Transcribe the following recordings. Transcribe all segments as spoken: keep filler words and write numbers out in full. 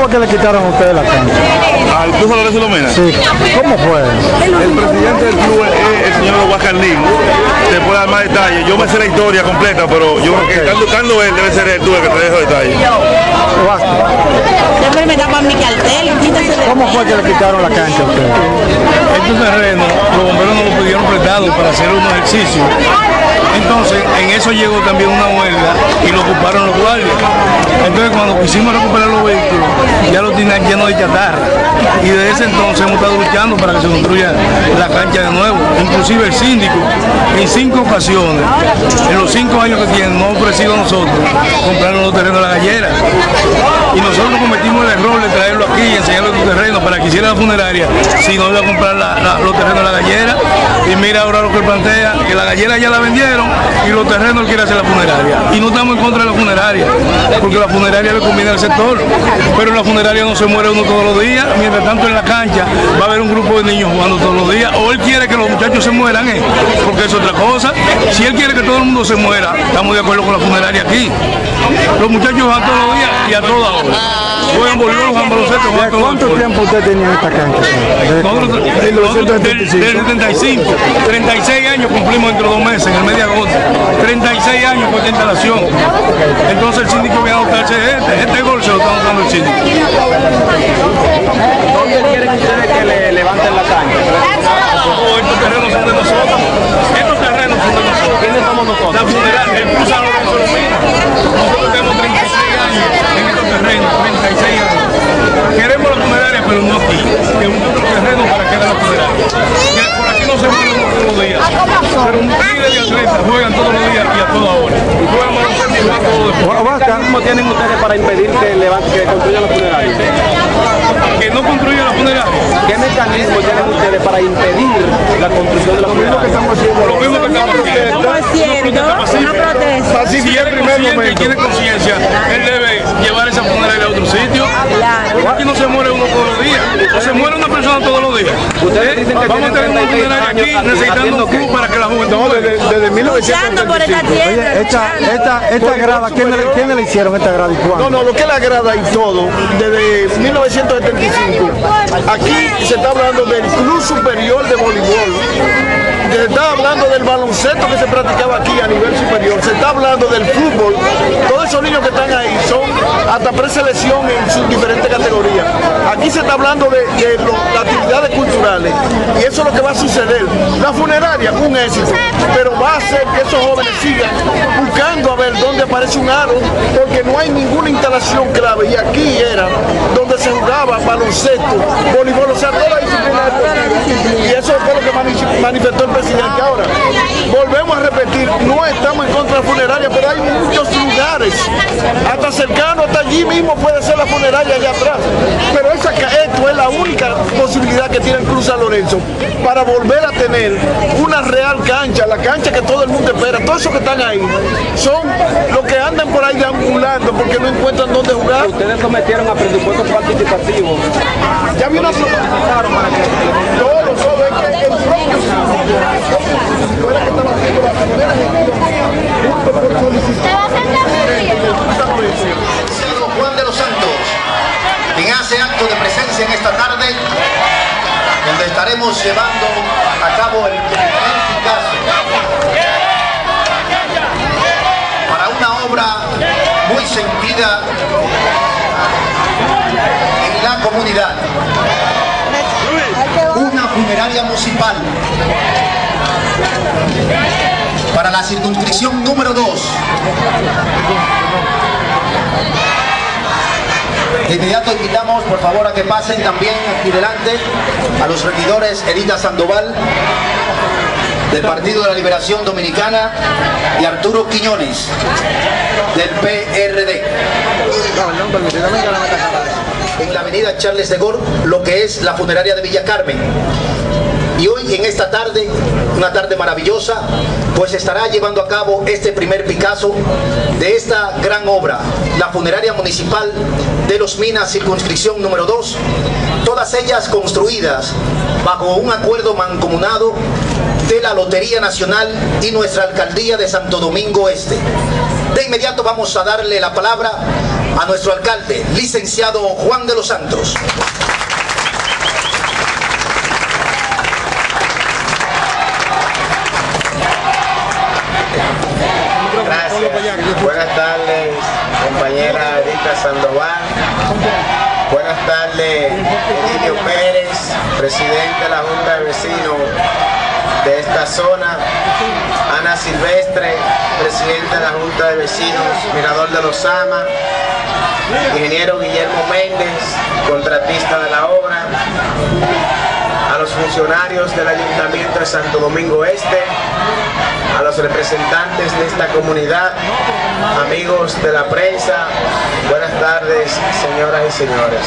fue que le quitaron a ustedes la cancha? ¿Al Club San Lorenzo Lomena? Sí. ¿Cómo fue? El presidente del club es el señor Guacarlín. Te puede dar más detalles. Yo me sé la historia completa, pero yo creo que estando, estando él debe ser el tú el que te dejo detalles. Siempre me tapan mi cartel. ¿Cómo fue que le quitaron la cancha a ustedes? Estos terrenos, los bomberos no los pidieron prestados para hacer un ejercicio. Entonces, en eso llegó también una huelga y lo ocuparon los guardias. Entonces, cuando quisimos recuperar los vehículos, ya los tenían llenos de chatarra. Y desde ese entonces hemos estado luchando para que se construya la cancha de nuevo. Inclusive el síndico, en cinco ocasiones, en los cinco años que tiene, nos ha ofrecido a nosotros comprarnos los terrenos de la gallera. Y nosotros cometimos el error de traerlo aquí y enseñarle los terrenos para que hiciera la funeraria, si no iba a comprar la, la, los terrenos de la gallera. Y mira ahora lo que él plantea, que la gallera ya la vendieron y los terrenos él quiere hacer la funeraria. Y no estamos en contra de la funeraria, porque la funeraria le conviene al sector, pero en la funeraria no se muere uno todos los días. Mientras tanto en la cancha va a haber un grupo de niños jugando todos los días, o él quiere que los muchachos se mueran, ¿eh? Porque es otra cosa. Si él quiere que todo el mundo se muera, estamos de acuerdo con la funeraria aquí. Los muchachos van todos los días y a toda hora. Juegan voleibol, juegan baloncesto, juegan todo. ¿Cuánto tiempo usted tenía en esta cancha? Nosotros, nosotros del, del setenta y cinco, treinta y seis años cumplimos dentro de dos meses, en el mes de agosto. treinta y seis años por esta instalación. Entonces el síndico viene a adoptarse este, este gol se lo está dando el síndico. ¿Dónde quieren ustedes que le levanten la cancha? Oh, estos terrenos son de nosotros. Estos terrenos son de nosotros. ¿Quiénes somos nosotros? La funeraria, el Club San Lorenzo Lomena. Nosotros tenemos treinta y seis años en estos terrenos, treinta y seis años. Queremos la funeraria, pero no aquí. Que un otro terreno para que haga la funeraria. Que por aquí no se mueren todos los días. Pero un miles de atletas juegan todos los días y a toda hora. Y juegan baloncesto y juegan todo después. ¿Qué mecanismo tienen ustedes para impedir que, levante, que construyan la funeraria? Que no construyan la funeraria. ¿Qué mecanismo tienen ustedes para impedir la construcción de la funeraria? Lo mismo que estamos haciendo. Estamos haciendo una protesta. Si él es consciente y tiene conciencia, él debe llevar esa funeraria a otro sitio. Porque aquí no se muere uno todos los días. O se muere una persona todos los días. Ustedes dicen que vamos a tener una funeraria aquí necesitando un club para que la juventud. No, desde, desde mil novecientos Por esta tierra. Oye, esta, esta, esta grada, ¿quiénes le, ¿quién le hicieron esta grada y cuándo? No, no, lo que es la grada y todo, desde mil novecientos setenta y cinco, aquí se está hablando del Club Superior de Voleibol, se está hablando del baloncesto que se practicaba aquí a nivel superior, se está hablando del fútbol, todos esos niños que están ahí son hasta preselección en sus diferentes categorías. Aquí se está hablando de, de lo, las actividades culturales y eso es lo que va a suceder. La funeraria, un éxito, pero va a hacer que esos jóvenes sigan buscando a ver dónde aparece un aro, porque no hay ninguna instalación clave y aquí era donde se jugaba baloncesto, voleibol, o sea, toda la disciplina deportiva. Y eso fue lo que manifestó el presidente. Ahora, volvemos a repetir, no estamos en contra de la funeraria, pero hay muchos lugares, hasta cercano, hasta allí mismo puede ser la funeraria allá atrás. Pero esa, esto es la única posibilidad que tiene el Club San Lorenzo para volver a tener una real cancha, la cancha que todo el mundo espera. Todos esos que están ahí son los que andan por ahí deambulando porque no encuentran dónde jugar. Ustedes sometieron a presupuestos participativos. Ya vi una propuesta para que todo, todo es que el propio síndico era que estaba haciendo la primera gestión por solicitar. Juan de los Santos, quien hace acto de presencia en esta tarde, donde estaremos llevando a cabo el primer Picasso para una obra muy sentida en la comunidad, una funeraria municipal para la circunscripción número dos. De inmediato invitamos por favor a que pasen también aquí delante a los regidores Erika Sandoval del Partido de la Liberación Dominicana y Arturo Quiñones del P R D. En la avenida Charles de Gaulle, lo que es la funeraria de Villa Carmen. Y hoy en esta tarde, una tarde maravillosa, pues estará llevando a cabo este primer Picasso de esta gran obra, la funeraria municipal de Los Minas, circunscripción número dos, todas ellas construidas bajo un acuerdo mancomunado de la Lotería Nacional y nuestra Alcaldía de Santo Domingo Este. De inmediato vamos a darle la palabra a nuestro alcalde, licenciado Juan de los Santos. Gracias. Buenas tardes, compañera Erika Sandoval. Buenas tardes, Emilio Pérez, presidente de la Junta de Vecinos de esta zona. Ana Silvestre, presidente de la Junta de Vecinos Mirador de los Sama. Ingeniero Guillermo Méndez, contratista de la obra. A los funcionarios del Ayuntamiento de Santo Domingo Este, a los representantes de esta comunidad, amigos de la prensa, buenas tardes, señoras y señores.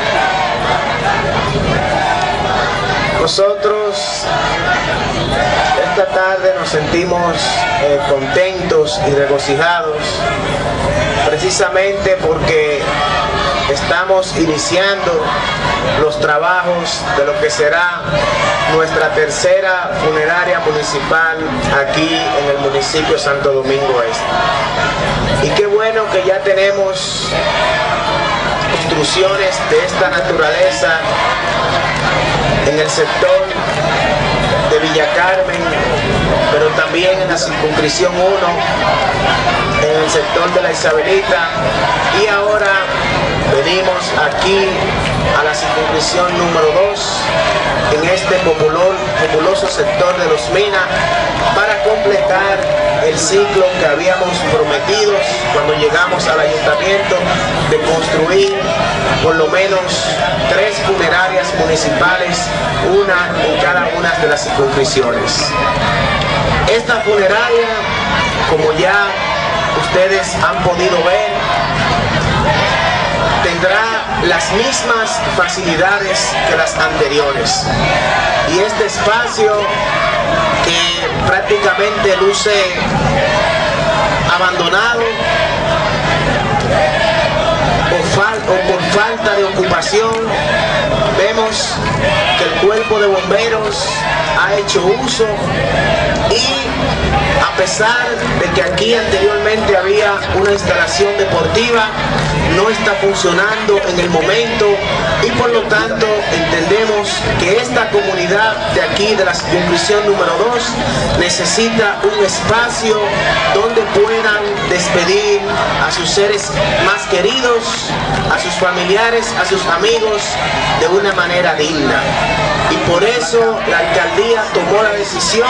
Nosotros esta tarde nos sentimos eh, contentos y regocijados, precisamente porque estamos iniciando los trabajos de lo que será nuestra tercera funeraria municipal aquí en el municipio de Santo Domingo Este. Y qué bueno que ya tenemos construcciones de esta naturaleza en el sector de Villa Carmen, pero también en la circunscripción uno, en el sector de la Isabelita, y ahora venimos aquí a la circunscripción número dos, en este populor, populoso sector de Los Minas, para completar el ciclo que habíamos prometido cuando llegamos al ayuntamiento de construir por lo menos tres funerarias municipales, una en cada una de las circunscripciones. Esta funeraria, como ya ustedes han podido ver, tendrá las mismas facilidades que las anteriores, y este espacio que prácticamente luce abandonado o, fal o por falta de ocupación, vemos que el cuerpo de bomberos ha hecho uso, y a pesar de que aquí anteriormente había una instalación deportiva, no está funcionando en el momento, y por lo tanto entendemos que esta comunidad de aquí de la circunscripción número dos necesita un espacio donde puedan despedir a sus seres más queridos, a sus familiares, a sus amigos de una manera digna. Y por eso la alcaldía tomó la decisión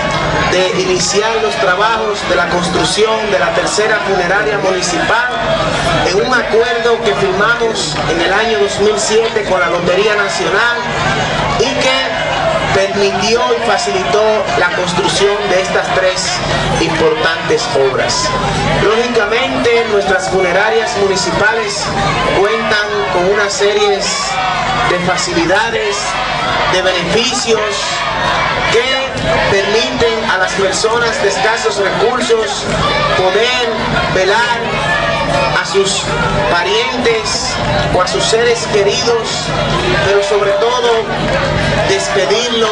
de iniciar los trabajos de la construcción de la tercera funeraria municipal en un acuerdo que firmamos en el año dos mil siete con la Lotería Nacional, y que permitió y facilitó la construcción de estas tres importantes obras. Lógicamente, nuestras funerarias municipales cuentan con una serie de facilidades, de beneficios que permiten a las personas de escasos recursos poder velar a sus parientes o a sus seres queridos, pero sobre todo despedirlo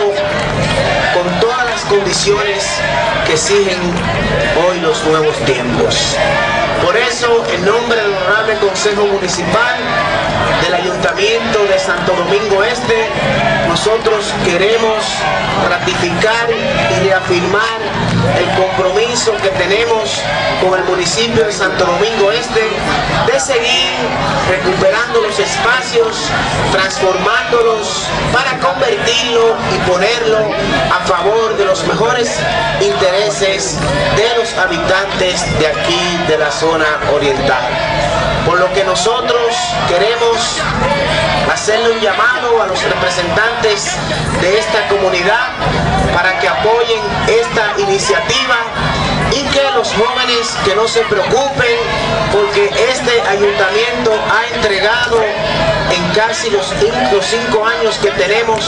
con todas las condiciones que exigen hoy los nuevos tiempos. Por eso, en nombre del Honorable Consejo Municipal del Ayuntamiento de Santo Domingo Este, nosotros queremos ratificar y reafirmar el compromiso que tenemos con el municipio de Santo Domingo Este de seguir recuperando los espacios, transformándolos para convertirlo y ponerlo a favor de los mejores intereses de los habitantes de aquí, de la zona oriental. Por lo que nosotros queremos hacerle un llamado a los representantes de esta comunidad para que apoyen esta iniciativa, y que los jóvenes que no se preocupen, porque este ayuntamiento ha entregado en casi los, los cinco años que tenemos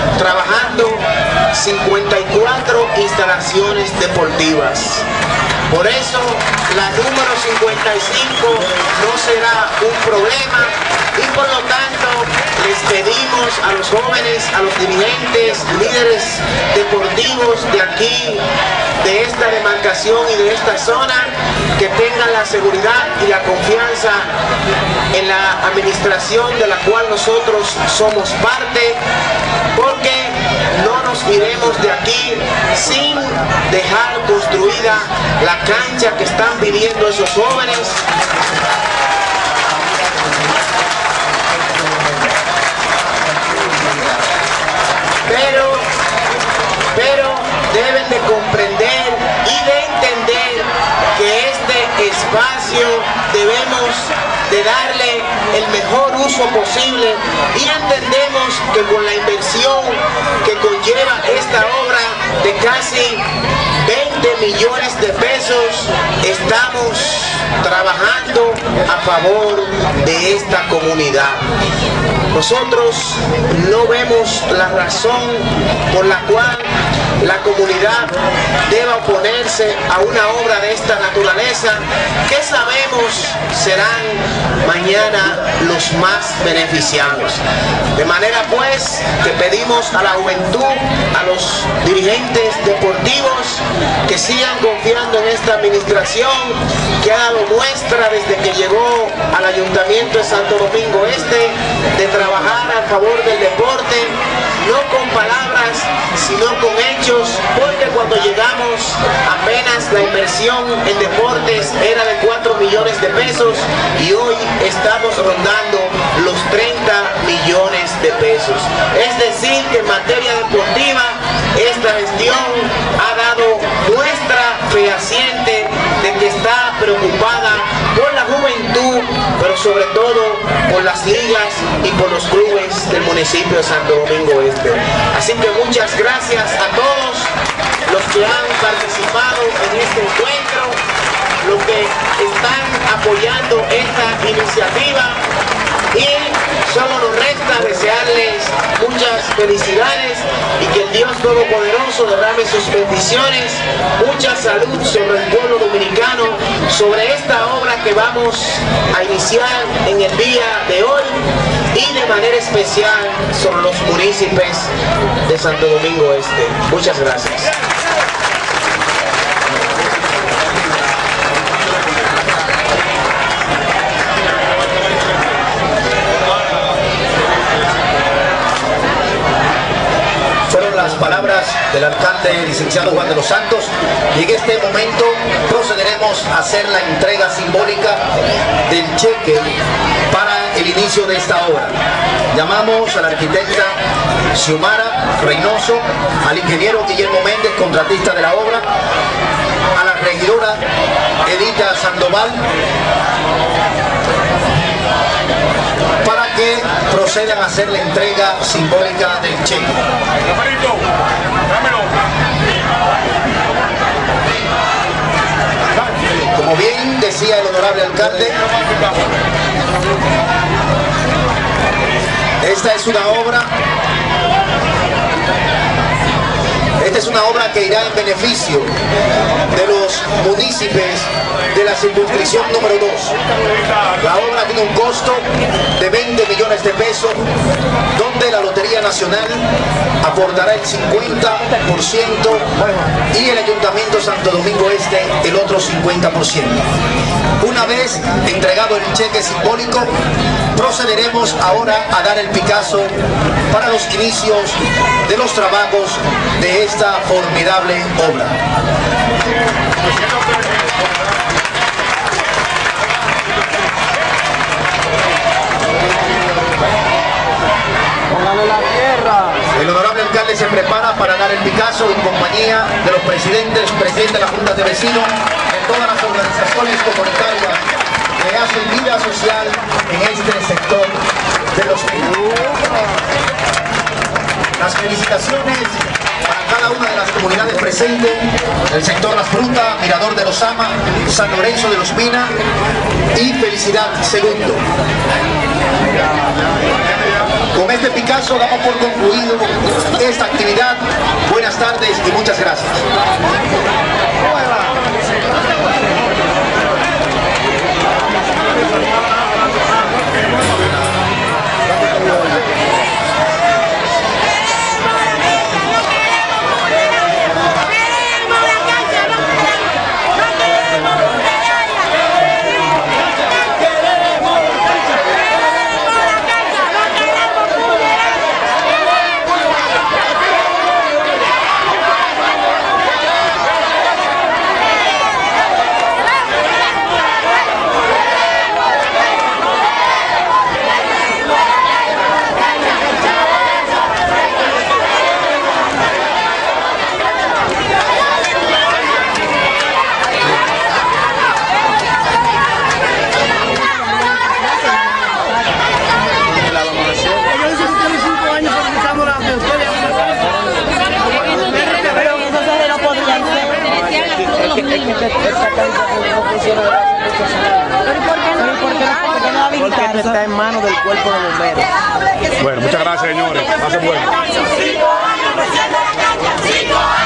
trabajando cincuenta y cuatro instalaciones deportivas. Por eso la número cincuenta y cinco no será un problema y por lo tanto les pedimos a los jóvenes, a los dirigentes, líderes deportivos de aquí, de esta demarcación y de esta zona, que tengan la seguridad y la confianza en la administración de la cual nosotros somos parte, porque no nos iremos de aquí sin dejar construida la cancha que están pidiendo esos jóvenes. Pero, pero deben de comprender y de entender que este espacio debemos de darle el mejor uso posible y entendemos que con la inversión que conlleva esta obra de casi veinte millones de pesos, estamos trabajando a favor de esta comunidad. Nosotros no vemos la razón por la cual la comunidad deba oponerse a una obra de esta naturaleza, que sabemos serán mañana los más beneficiados. De manera pues que pedimos a la juventud, a los dirigentes deportivos, que sigan confiando en esta administración que ha dado muestra desde que llegó al Ayuntamiento de Santo Domingo Este de trabajar a favor del deporte, no con palabras sino con hechos, porque cuando llegamos apenas la inversión en deportes era de cuatro millones de pesos y hoy estamos rondando los treinta millones de pesos. Es decir, que en materia deportiva esta gestión ha dado muestra fehaciente de que está preocupada por la juventud, pero sobre todo por las ligas y por los clubes del municipio de Santo Domingo Este. Así que muchas gracias a todos los que han participado en este encuentro, los que están apoyando esta iniciativa, y solo nos resta desearles muchas felicidades y que el Dios Todopoderoso derrame sus bendiciones, mucha salud sobre el pueblo dominicano, sobre esta obra que vamos a iniciar en el día de hoy y de manera especial sobre los municipios de Santo Domingo Este. Muchas gracias. Las palabras del alcalde licenciado Juan de los Santos, y en este momento procederemos a hacer la entrega simbólica del cheque para el inicio de esta obra. Llamamos a la arquitecta Xiomara Reynoso, al ingeniero Guillermo Méndez, contratista de la obra, a la regidora Edita Sandoval, para que procedan a hacer la entrega simbólica del cheque. Como bien decía el honorable alcalde, esta es una obra Esta es una obra que irá en beneficio de los municipios de la circunscripción número dos. La obra tiene un costo de veinte millones de pesos, donde la Lotería Nacional aportará el cincuenta por ciento y el Ayuntamiento de Santo Domingo Este el otro cincuenta por ciento. Una vez entregado el cheque simbólico, procederemos ahora a dar el Picasso para los inicios de los trabajos de esta formidable obra. El honorable alcalde se prepara para dar el Picasso en compañía de los presidentes, presidente de la Junta de Vecinos, de todas las organizaciones comunitarias que hacen vida social en este sector de los pinos. Las felicitaciones para cada una de las comunidades presentes, el sector Las Frutas, Mirador de los Ama, San Lorenzo de los Minas y Felicidad Segundo. Con este Picasso damos por concluido esta actividad. Buenas tardes y muchas gracias. los niños. Porque está en manos del cuerpo de bomberos. Bueno, muchas gracias, señores. Pasen bueno.